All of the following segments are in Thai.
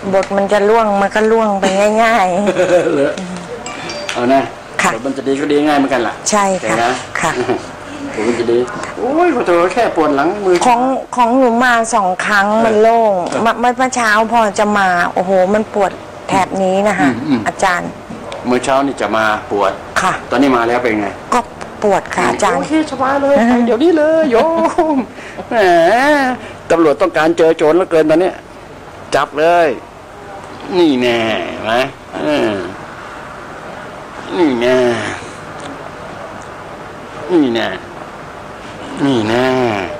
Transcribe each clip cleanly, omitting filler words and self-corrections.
บทมันจะล่วงมันก็ล่วงไปง่ายๆเลยเอานะบทมันจะดีก็ดีง่ายเหมือนกันล่ะใช่ค่ะค่ะบทมันจะดีโอ้ยพอเธอแค่ปวดหลังมือของหนูมา2 ครั้งมันโล่งเมื่อเช้าพอจะมาโอ้โหมันปวดแถบนี้นะคะอาจารย์เมื่อเช้านี่จะมาปวดค่ะตอนนี้มาแล้วเป็นไงก็ปวดค่ะอาจารย์โอเคสบายเลยเดี๋ยวนี้เลยโยมแหมตำรวจต้องการเจอโจรแล้วเกินตอนนี้จับเลยนี่แน่ไหมนี่แน่นี่แน่นี่แน่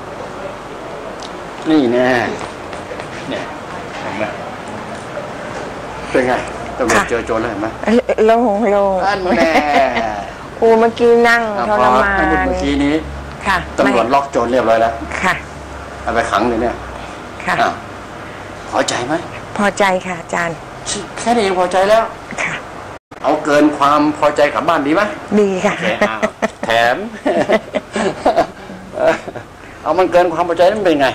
นี่แน่เนี่ยเห็นไหมเป็นไงตำรวจเจอโจรแล้วเห็นไหมโล่งอันแน่ครูเมื่อกี้นั่งทรมานเมื่อกี้นี้ค่ะตำรวจล็อกโจรเรียบร้อยแล้วค่ะเอาไปขังเลยเนี่ยค่ะพอใจไหมพอใจค่ะอาจารย์แค่นี้เองพอใจแล้วค่ะเอาเกินความพอใจกลับบ้านดีไหมดีค่ะแถมเอามันเกินความพอใจนั้นเป็นไง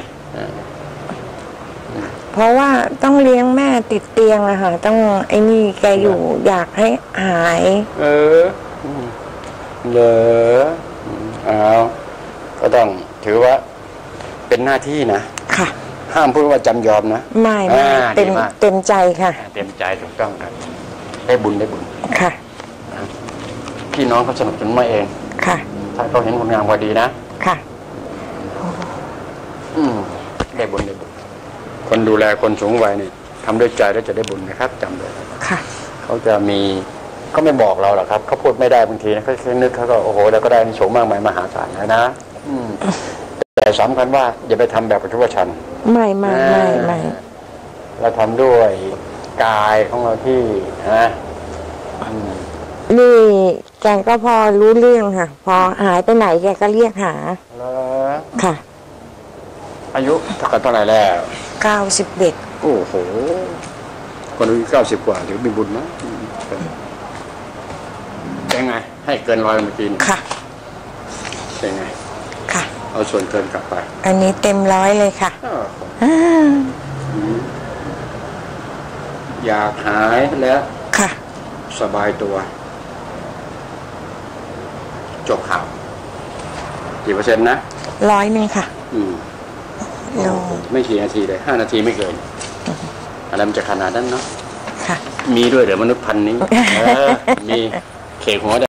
เพราะว่าต้องเลี้ยงแม่ติดเตียงอะค่ะต้องไอ้นี่แกอยู่อยากให้หายเหรอเอาก็ต้องถือว่าเป็นหน้าที่นะค่ะห้ามพูดว่าจำยอมนะไม่เต็มใจค่ะเต็มใจถูกต้องครับได้บุญค่ะพี่น้องเขาสนับสนุนมาเองค่ะถ้าเขาเห็นคนงามพอดีนะค่ะได้บุญคนดูแลคนสูงวัยนี่ทำด้วยใจแล้วจะได้บุญนะครับจำเลยค่ะเขาจะมีเขาไม่บอกเราหรอกครับเขาพูดไม่ได้บางทีนะเขาแค่นึกเขาก็โอ้โหแล้วก็ได้สูงมากมายมหาศาลนะแต่สำคัญว่าอย่าไปทำแบบปัจจุบันชันไม่เราทำด้วยกายของเราที่นะนี่แกก็พอรู้เรื่องค่ะพอหายไปไหนแกก็เรียกหาค่ะอายุเท่าไหร่แล้ว 91 โอ้โหคนอายุ90 กว่าถือเป็นบุญนะเป็นไงให้เกิน100เมื่อกี้ค่ะเป็นไงค่ะเอาส่วนเกินกลับไปอันนี้เต็ม100เลยค่ะอยากหายแล้วค่ะสบายตัวจบข่าวกี่เปอร์เซ็นต์นะ 100ค่ะไม่กี่นาทีเลย5 นาทีไม่เกินอะไรมันจะขนาดนั้นเนาะค่ะมีด้วยเดี๋ยวมนุษย์พันนี้มีเขกหัว